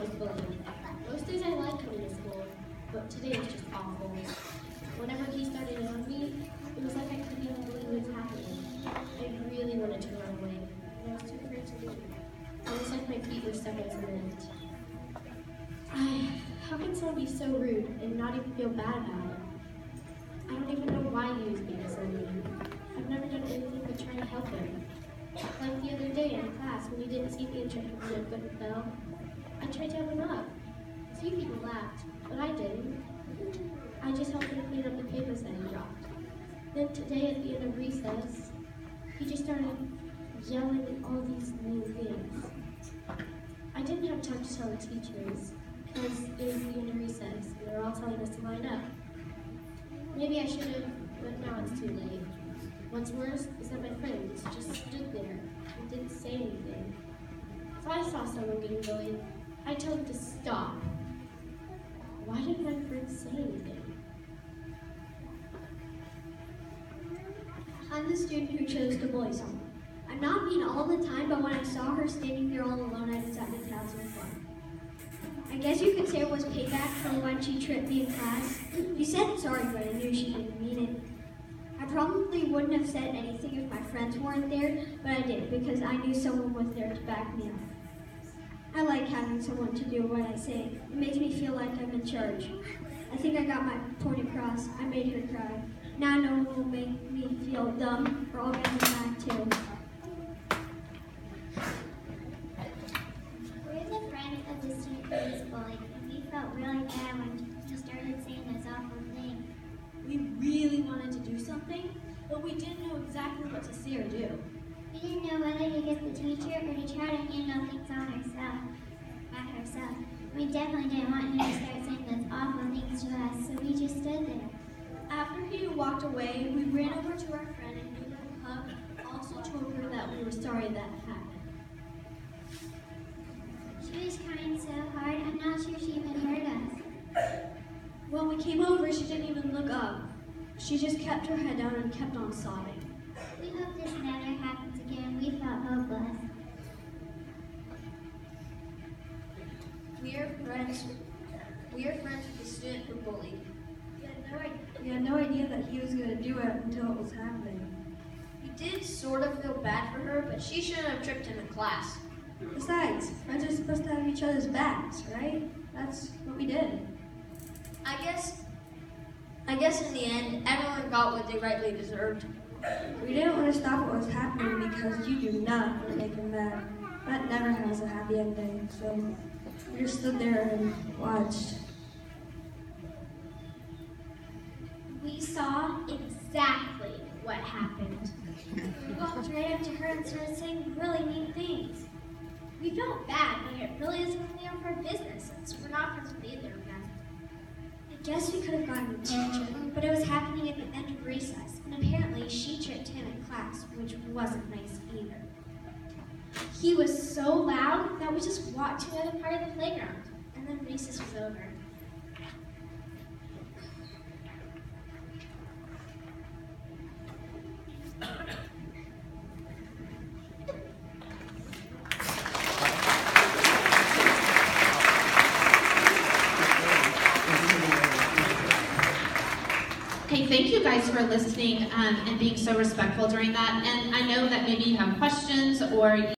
was bullied. Most days I like coming to school, but today was just awful. Whenever he started on me, it was like I couldn't even believe it was happening. I really wanted to run away, and I was too afraid to leave. It was like my feet were stuck in cement. How can someone be so rude and not even feel bad about it? I don't even know why he was being so mean. I've never done anything but try to help him. Like the other day in class when he didn't see me and tried to do a good bell, I tried to help him up. A few people laughed, but I didn't. I just helped him clean up the papers that he dropped. Then today at the end of recess, he just started yelling all these mean things. I didn't have time to tell the teachers because it was the end of recess and they were all telling us to line up. Maybe I should have, but now it's too late. What's worse is that my friends just stood there and didn't say anything. If I saw someone getting bullied, I'd tell them to stop. Why didn't my friends say anything? I'm the student who chose to bully someone. I'm not mean all the time, but when I saw her standing there all alone, I decided to have some fun. I guess you could say it was payback for when she tripped me in class. She said sorry, but I knew she didn't mean it. I probably wouldn't have said anything if my friends weren't there, but I did because I knew someone was there to back me up. I like having someone to do what I say. It makes me feel like I'm in charge. I think I got my point across. I made her cry. Now no one will make me feel dumb, or I'll get them back too. We're the friend of the student who was bullied, and we felt really bad when he started saying this awful thing. We really wanted to do something, but we didn't know exactly what to say or do. We didn't know whether to get the teacher or to try to handle things on ourselves. We definitely didn't want him to start saying those awful things to us, so we just stood there. After he walked away, we ran over to our friend and gave her a hug, also told her that we were sorry that happened. She was crying so hard, I'm not sure she even heard us. When we came over, she didn't even look up. She just kept her head down and kept on sobbing. We hope this never happens again. We felt hopeless. We are friends with the student who bullied. We had no idea that he was going to do it until it was happening. We did sort of feel bad for her, but she shouldn't have tripped him in class. Besides, friends are supposed to have each other's backs, right? That's what we did. I guess in the end, everyone got what they rightly deserved. We didn't want to stop what was happening because you do not want to make him mad. That never has a happy ending, so we just stood there and watched. We saw exactly what happened. We walked right up to her and started saying really mean things. We felt bad, but it really isn't any of our business since we're not supposed to be there again. I guess we could have gotten the teacher, but it was happening at the end of recess, and apparently she tripped him in class, which wasn't nice either. He was so loud that we just walked to another part of the playground, and then recess was over. Hey, thank you guys for listening and being so respectful during that. And I know that maybe you have questions or